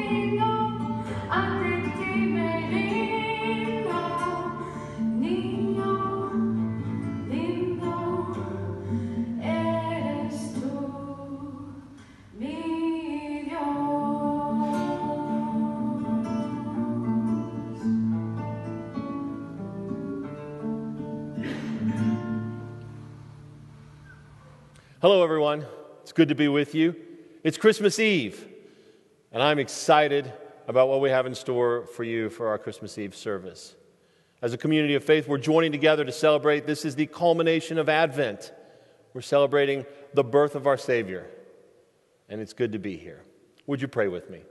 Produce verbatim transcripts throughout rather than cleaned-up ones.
Hello, everyone. It's good to be with you. It's Christmas Eve, and I'm excited about what we have in store for you for our Christmas Eve service. As a community of faith, we're joining together to celebrate. This is the culmination of Advent. We're celebrating the birth of our Savior, and it's good to be here. Would you pray with me?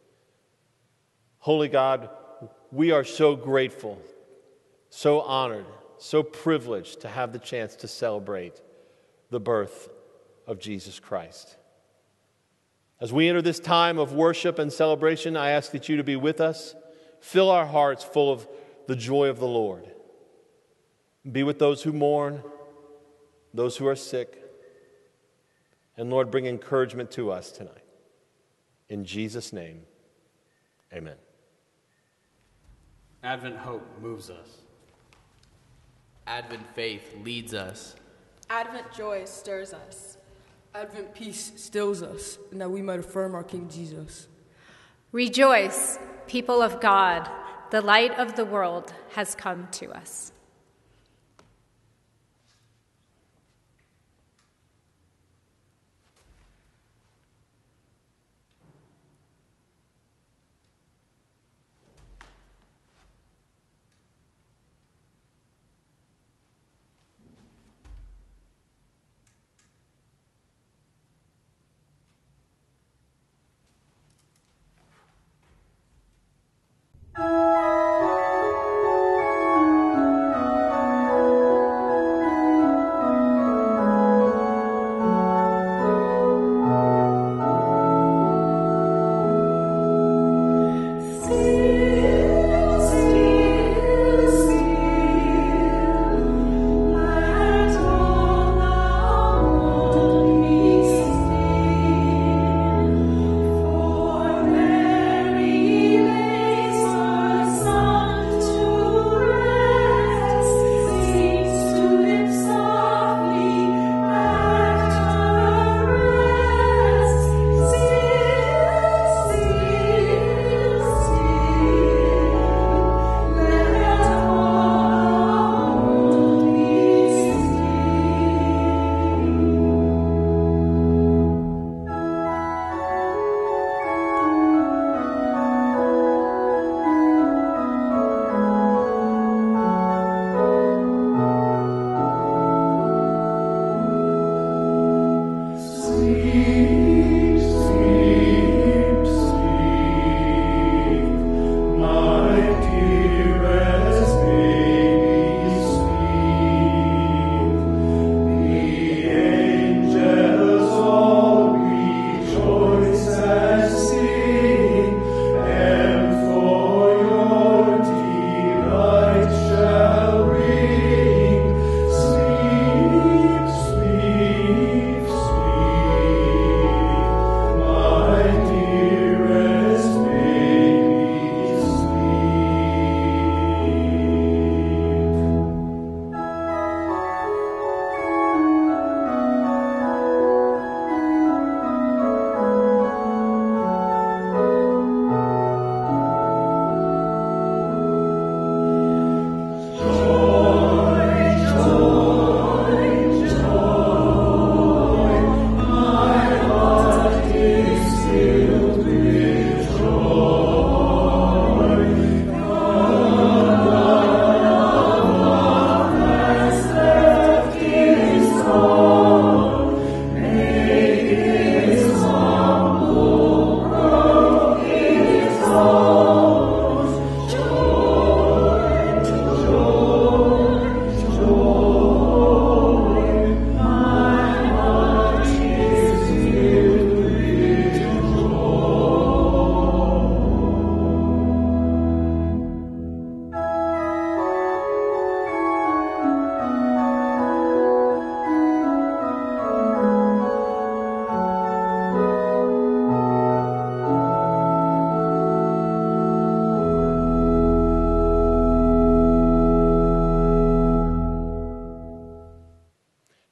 Holy God, we are so grateful, so honored, so privileged to have the chance to celebrate the birth of Jesus Christ. As we enter this time of worship and celebration, I ask that you to be with us. Fill our hearts full of the joy of the Lord. Be with those who mourn, those who are sick, and Lord, bring encouragement to us tonight. In Jesus' name, amen. Advent hope moves us. Advent faith leads us. Advent joy stirs us. Advent peace stills us, and that we might affirm our King Jesus. Rejoice, people of God, the light of the world has come to us.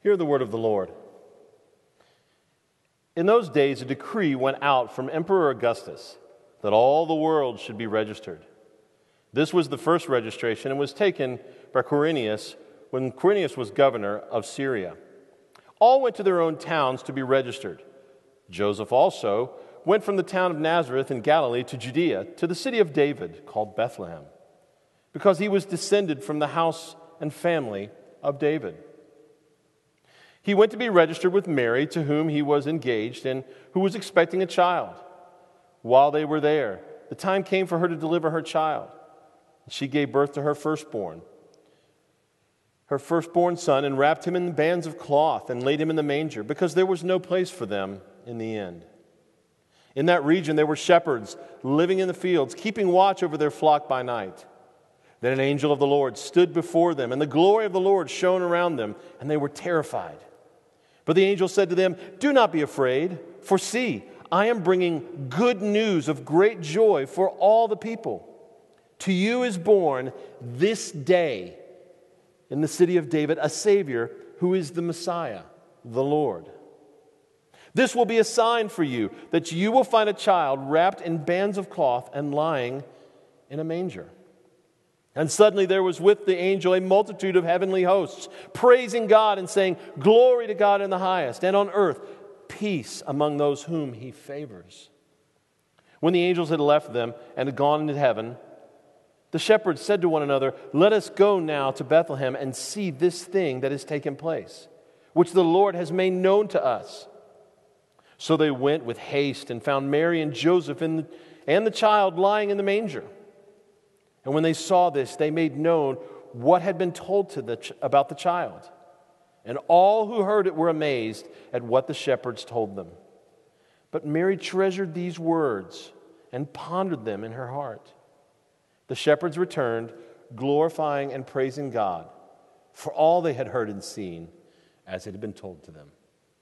Hear the word of the Lord. In those days, a decree went out from Emperor Augustus that all the world should be registered. This was the first registration and was taken by Quirinius when Quirinius was governor of Syria. All went to their own towns to be registered. Joseph also went from the town of Nazareth in Galilee to Judea, to the city of David, called Bethlehem, because he was descended from the house and family of David. He went to be registered with Mary, to whom he was engaged and who was expecting a child. While they were there, the time came for her to deliver her child. She gave birth to her firstborn, her firstborn son, and wrapped him in bands of cloth and laid him in the manger, because there was no place for them in the inn. In that region there were shepherds living in the fields, keeping watch over their flock by night. Then an angel of the Lord stood before them, and the glory of the Lord shone around them, and they were terrified. But the angel said to them, "Do not be afraid, for see, I am bringing good news of great joy for all the people. To you is born this day in the city of David a Savior who is the Messiah, the Lord. This will be a sign for you, that you will find a child wrapped in bands of cloth and lying in a manger." And suddenly there was with the angel a multitude of heavenly hosts, praising God and saying, "Glory to God in the highest, and on earth peace among those whom he favors." When the angels had left them and had gone into heaven, the shepherds said to one another, "Let us go now to Bethlehem and see this thing that has taken place, which the Lord has made known to us." So they went with haste and found Mary and Joseph and the, and the child lying in the manger. And when they saw this, they made known what had been told to the ch- about the child. And all who heard it were amazed at what the shepherds told them. But Mary treasured these words and pondered them in her heart. The shepherds returned, glorifying and praising God for all they had heard and seen as it had been told to them.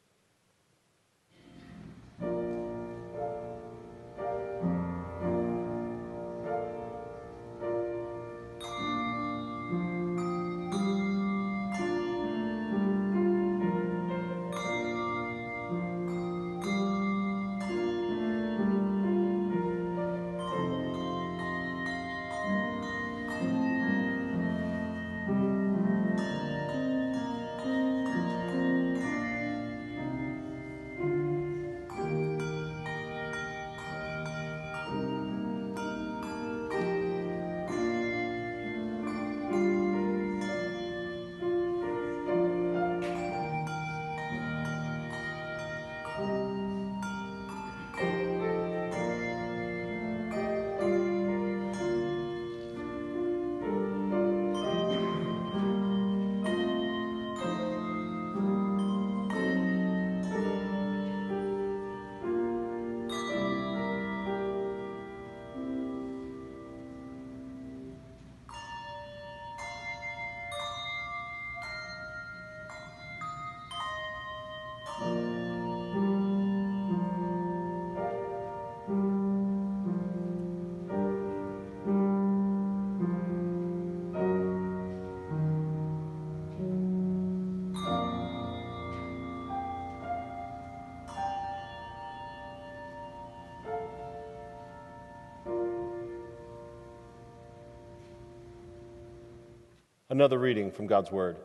Another reading from God's Word.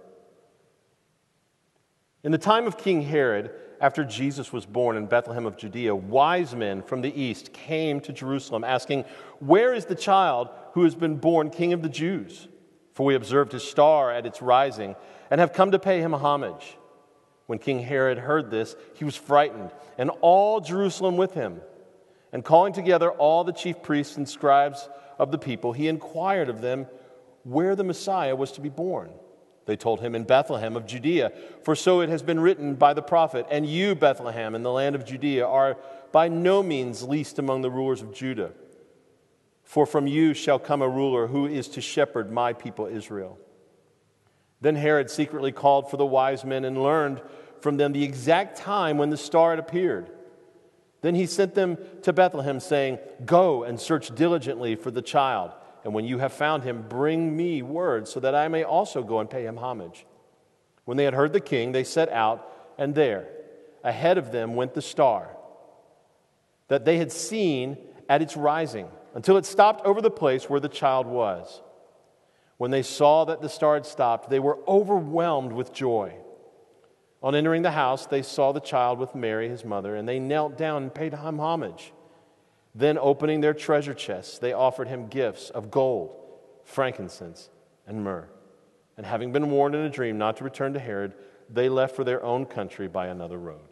In the time of King Herod, after Jesus was born in Bethlehem of Judea, wise men from the east came to Jerusalem asking, "Where is the child who has been born King of the Jews? For we observed his star at its rising and have come to pay him homage." When King Herod heard this, he was frightened, and all Jerusalem with him. And calling together all the chief priests and scribes of the people, he inquired of them where the Messiah was to be born. They told him, "In Bethlehem of Judea, for so it has been written by the prophet, 'And you, Bethlehem, in the land of Judea, are by no means least among the rulers of Judah. For from you shall come a ruler who is to shepherd my people Israel.'" Then Herod secretly called for the wise men and learned from them the exact time when the star had appeared. Then he sent them to Bethlehem, saying, "Go and search diligently for the child. And when you have found him, bring me word so that I may also go and pay him homage." When they had heard the king, they set out, and there, ahead of them, went the star that they had seen at its rising, until it stopped over the place where the child was. When they saw that the star had stopped, they were overwhelmed with joy. On entering the house, they saw the child with Mary, his mother, and they knelt down and paid him homage. Then, opening their treasure chests, they offered him gifts of gold, frankincense, and myrrh. And having been warned in a dream not to return to Herod, they left for their own country by another road.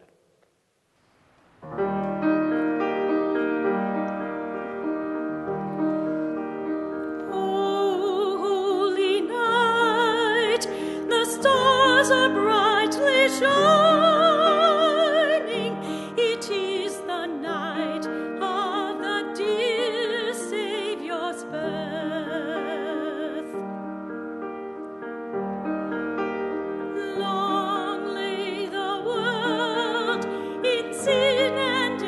Holy night, the stars are brightly shining. It is the night of the dear Savior's birth. Long lay the world in sin and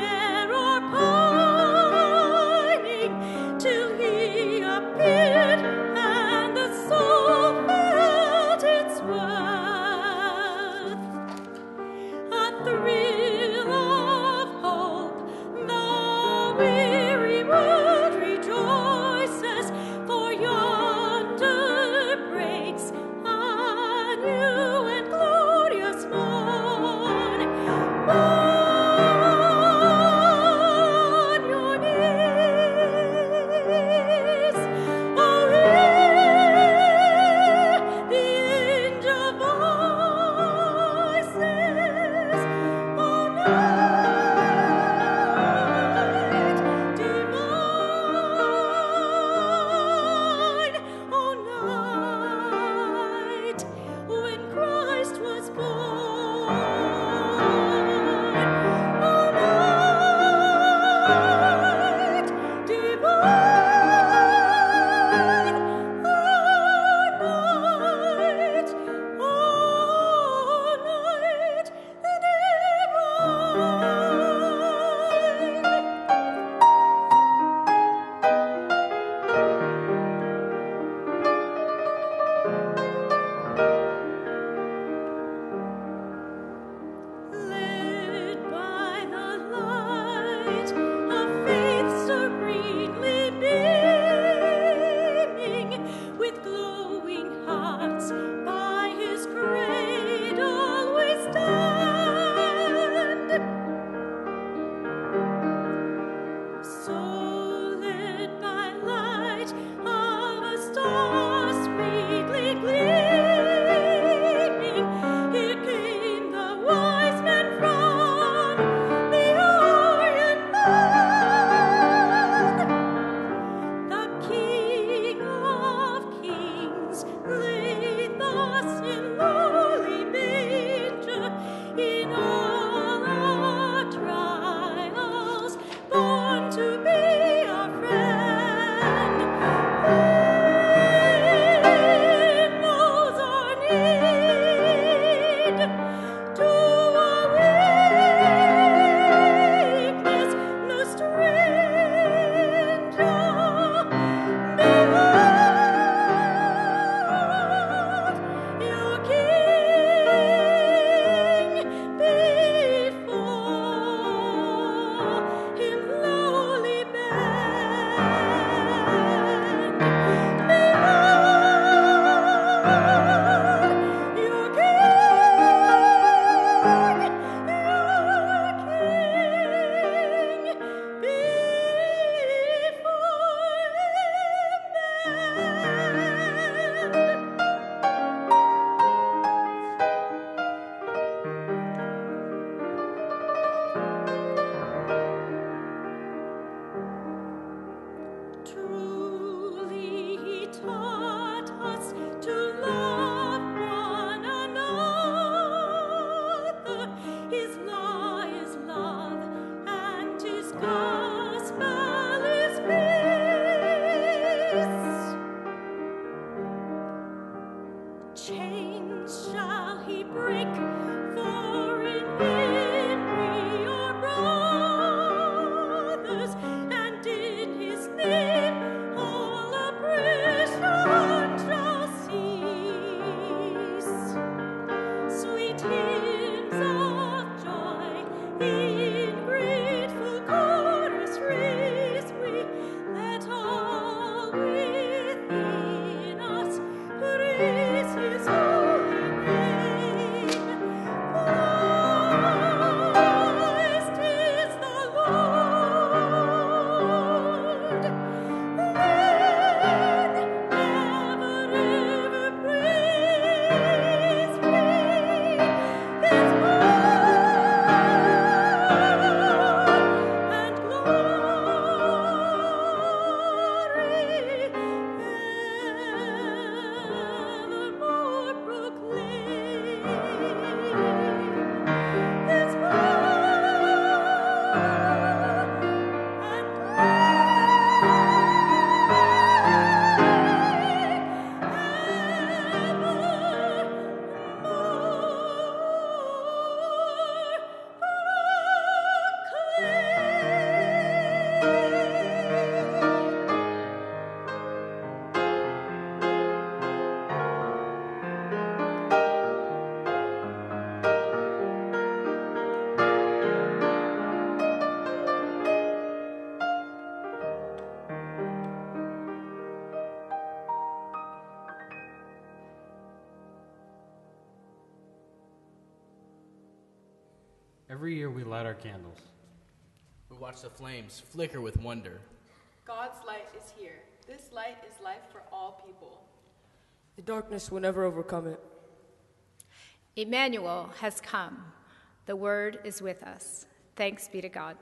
light our candles. We watch the flames flicker with wonder. God's light is here. This light is life for all people. The darkness will never overcome it. Emmanuel has come. The Word is with us. Thanks be to God.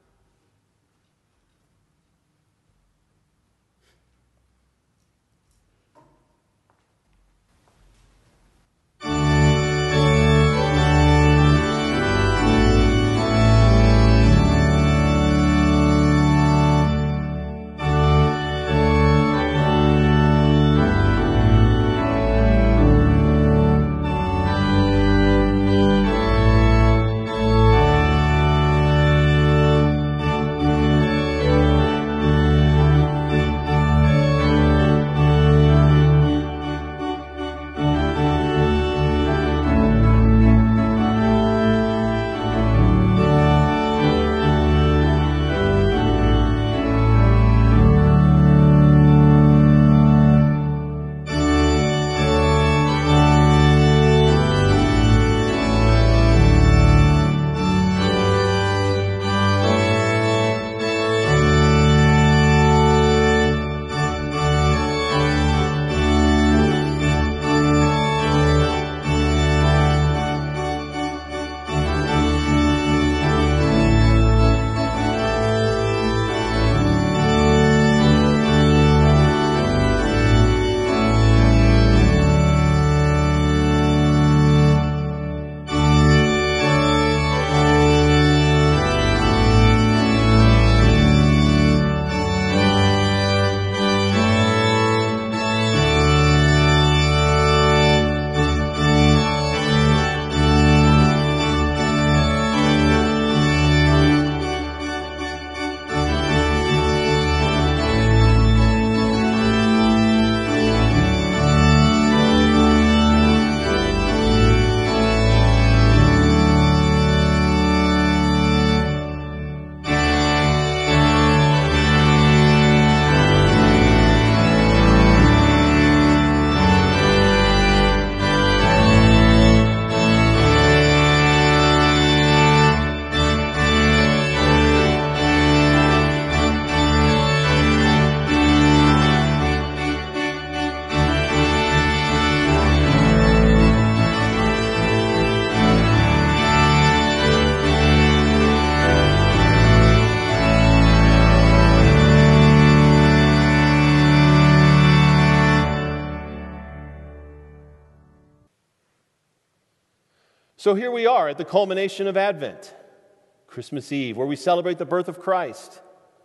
So here we are at the culmination of Advent, Christmas Eve, where we celebrate the birth of Christ.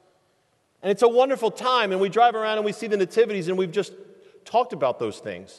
And it's a wonderful time, and we drive around and we see the nativities, and we've just talked about those things.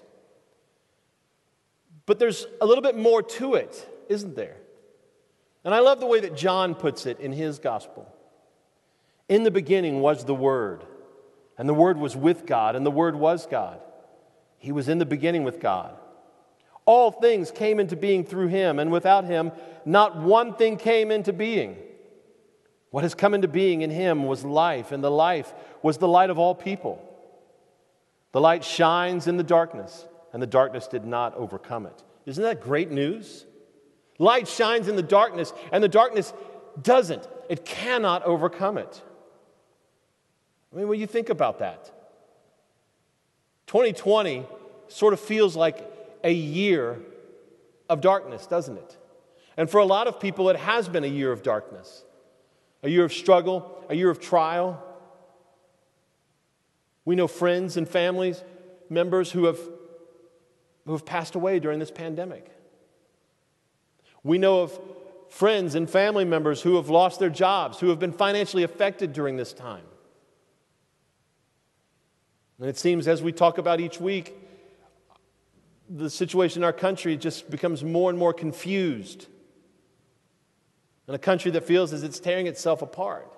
But there's a little bit more to it, isn't there? And I love the way that John puts it in his gospel. In the beginning was the Word, and the Word was with God, and the Word was God. He was in the beginning with God. All things came into being through him, and without him, not one thing came into being. What has come into being in him was life, and the life was the light of all people. The light shines in the darkness, and the darkness did not overcome it. Isn't that great news? Light shines in the darkness, and the darkness doesn't. It cannot overcome it. I mean, when you think about that, twenty twenty sort of feels like a year of darkness, doesn't it? And for a lot of people, it has been a year of darkness, a year of struggle, a year of trial. We know friends and families, members who have, who have passed away during this pandemic. We know of friends and family members who have lost their jobs, who have been financially affected during this time. And it seems as we talk about each week, the situation in our country just becomes more and more confused. And a country that feels as it's tearing itself apart.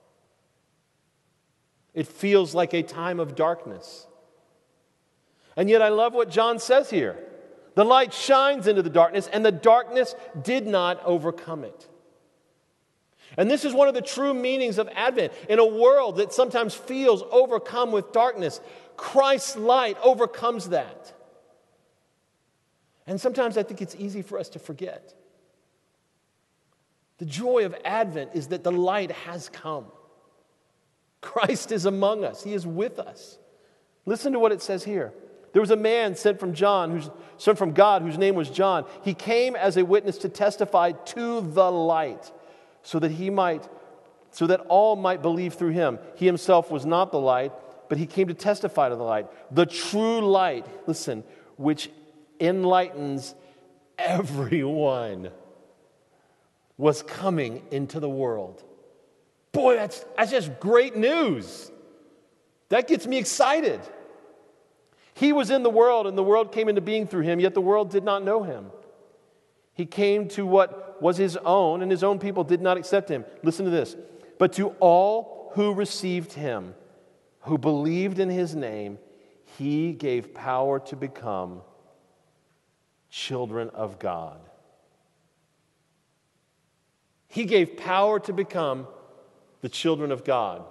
It feels like a time of darkness. And yet I love what John says here. The light shines into the darkness, and the darkness did not overcome it. And this is one of the true meanings of Advent. In a world that sometimes feels overcome with darkness, Christ's light overcomes that. And sometimes I think it's easy for us to forget. The joy of Advent is that the light has come. Christ is among us. He is with us. Listen to what it says here. There was a man sent from John, who's sent from God, whose name was John. He came as a witness to testify to the light, so that he might, so that all might believe through him. He himself was not the light, but he came to testify to the light. The true light, listen, which enlightens everyone, was coming into the world. Boy, that's, that's just great news. That gets me excited. He was in the world, and the world came into being through him, yet the world did not know him. He came to what was his own, and his own people did not accept him. Listen to this. But to all who received him, who believed in his name, he gave power to become children of God. He gave power to become the children of God.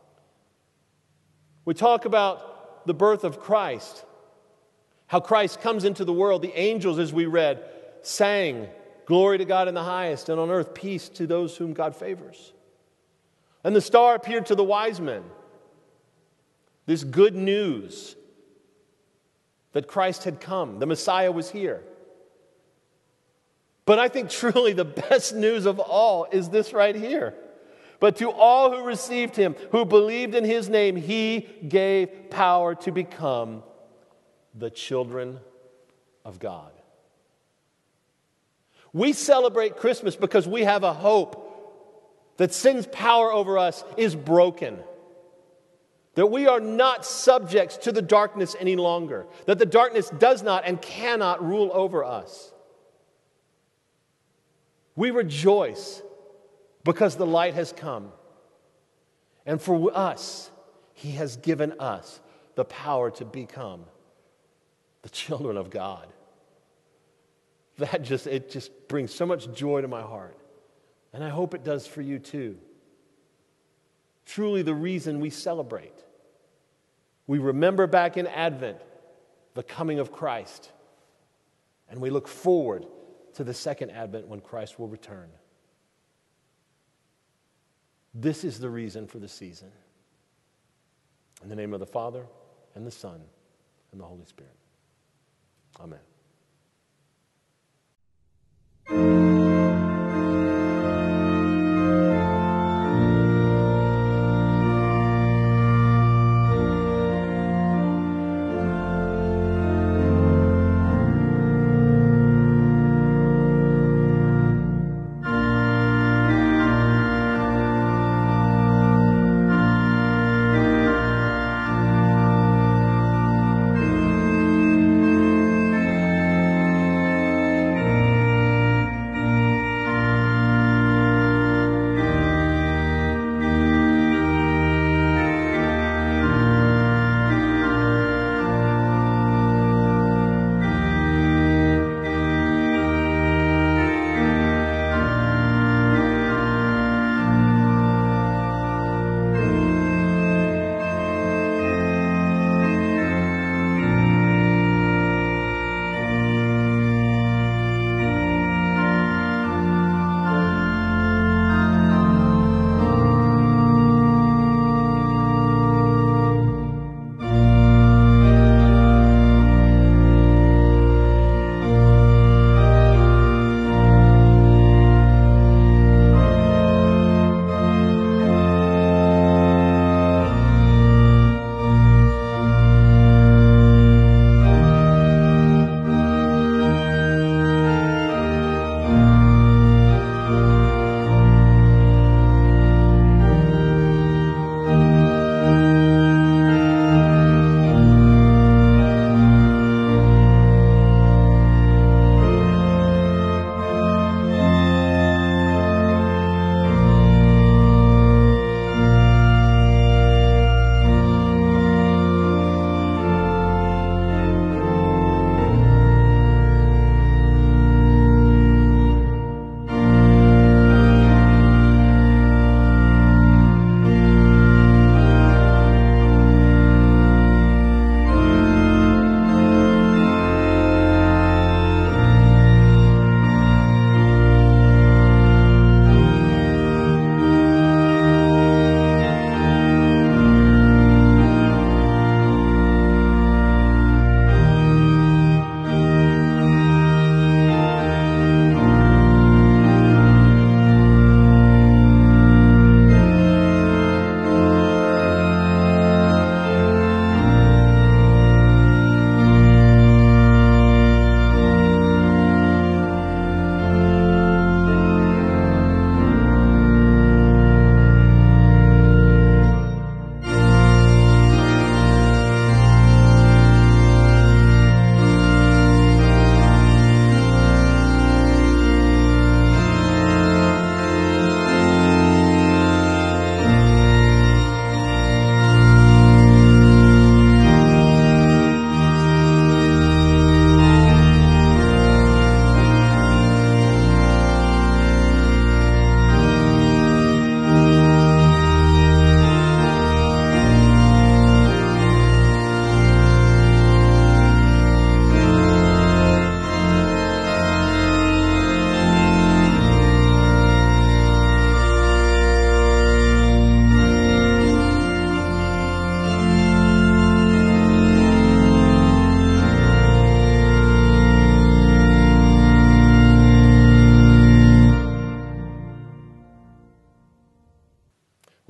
We talk about the birth of Christ, how Christ comes into the world. The angels, as we read, sang, "Glory to God in the highest, and on earth peace to those whom God favors." And the star appeared to the wise men. This good news that Christ had come, the Messiah was here. But I think truly the best news of all is this right here. But to all who received him, who believed in his name, he gave power to become the children of God. We celebrate Christmas because we have a hope that sin's power over us is broken. That we are not subjects to the darkness any longer. That the darkness does not and cannot rule over us. We rejoice because the light has come. And for us, he has given us the power to become the children of God. That just, it just brings so much joy to my heart. And I hope it does for you too. Truly the reason we celebrate. We remember back in Advent the coming of Christ. And we look forward to the second Advent when Christ will return. This is the reason for the season. In the name of the Father, and the Son, and the Holy Spirit. Amen.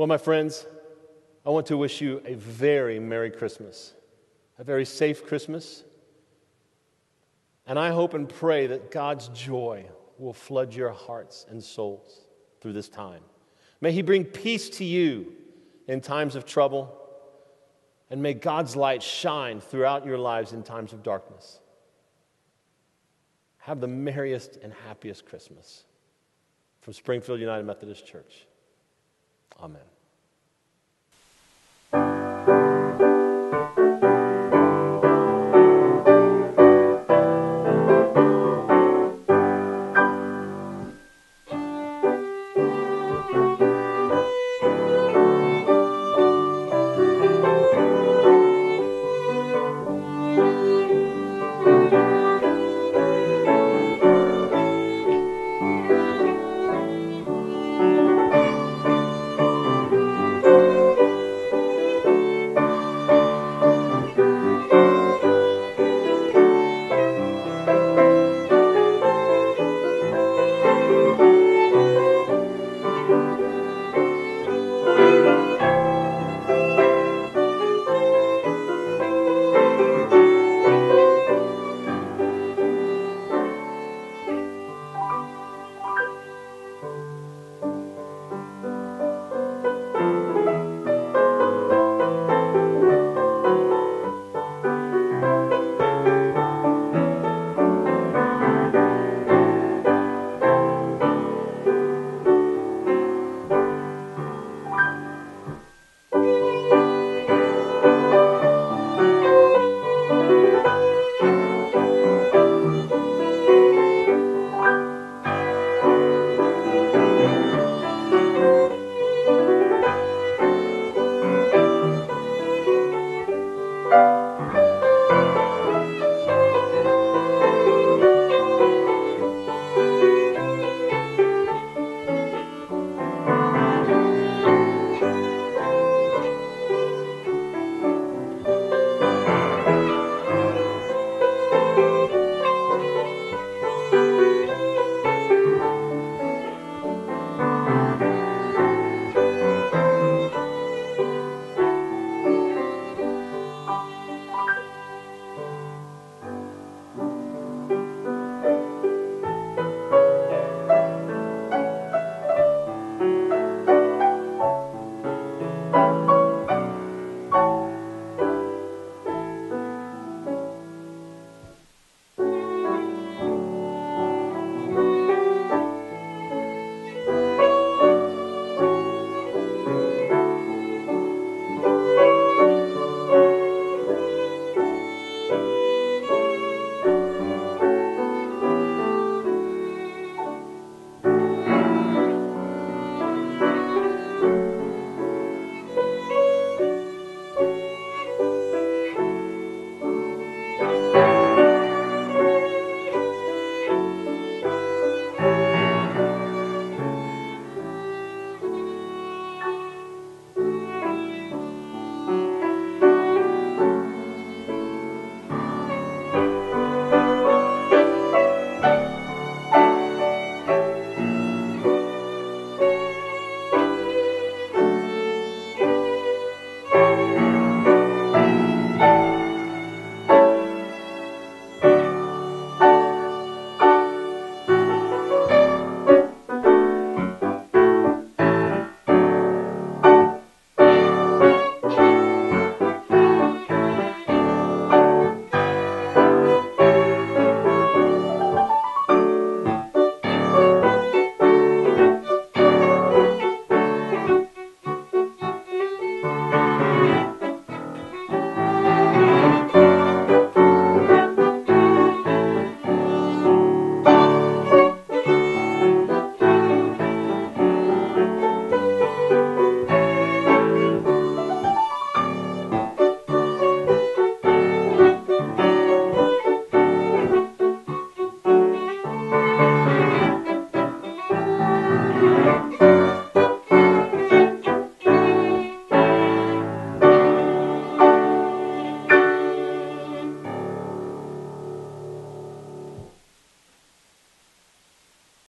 Well, my friends, I want to wish you a very Merry Christmas, a very safe Christmas, and I hope and pray that God's joy will flood your hearts and souls through this time. May He bring peace to you in times of trouble, and may God's light shine throughout your lives in times of darkness. Have the merriest and happiest Christmas. From Springfield United Methodist Church. Amen.